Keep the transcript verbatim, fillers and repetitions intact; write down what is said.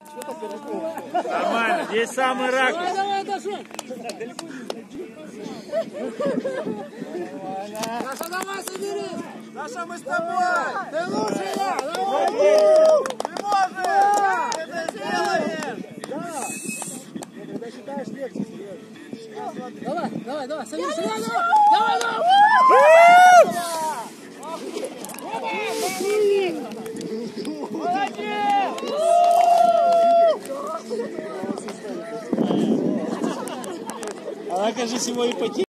Нормально, здесь самый ракурс. Давай, давай, Дашуль. Даша, давай, соберись. Даша, мы с тобой. Ты лучшая. Давай. Ты можешь. Это сделаешь. Да. Когда считаешь, легче. Давай, давай, давай, соберись. Давай, давай, давай. Она, кажется, его ипотека.